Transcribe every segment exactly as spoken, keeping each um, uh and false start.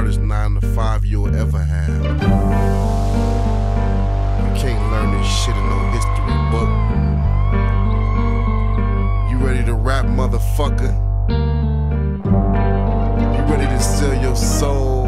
hardest nine to five you'll ever have. You can't learn this shit in no history book. You ready to rap, motherfucker? You ready to sell your soul?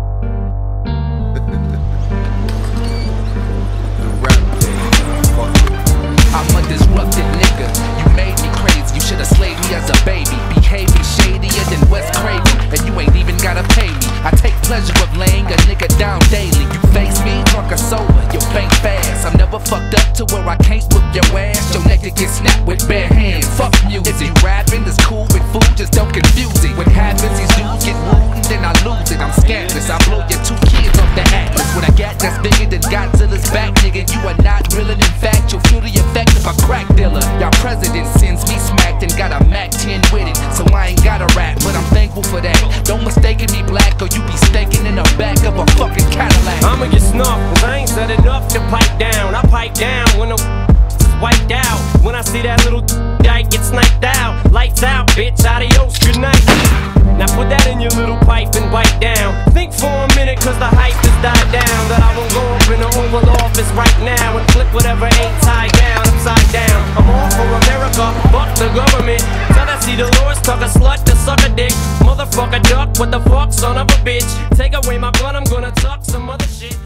The rap game, motherfucker. I'm a disrupted nigga. You made me crazy. You should've slayed me as a baby. Behaving shadier than West Craven, and you ain't even gotta pay me. I take pleasure of laying a nigga down daily. You face me, drunk or sober, you faint fast. I'm never fucked up to where I can't whip your ass. Your neck can get snapped with bare hands. Fuck music. Is he rapping? It's cool with food, just don't confuse it. What happens, these dudes get rude and then I lose it. I'm scandalous. I blow your two kids off the atlas. When I got that's bigger than Godzilla's back, nigga, you are not real, and in fact, you'll feel the effect of a crack dealer. Y'all president sends me smacked and got a Mac ten with it, so I ain't gotta rap, but I'm thankful for that. Don't mistake me black, or you be staking in the back of a fucking Cadillac. I'ma get snuffed, cause I ain't said enough to pipe down. I pipe down when the is wiped out. When I see that little dyke get sniped out. Lights out, bitch, adios, good night. Now put that in your little pipe and wipe down. Think for a minute, cause the hype has died down. That I won't go up in the Oval Office right now and flip whatever ain't tied down upside down. I'm all for America, fuck the government. Tell that see Dolores tuck a slut to suck a dick. Motherfucker duck, what the fuck, son of a bitch. Take away my gun, I'm gonna tuck some other shit.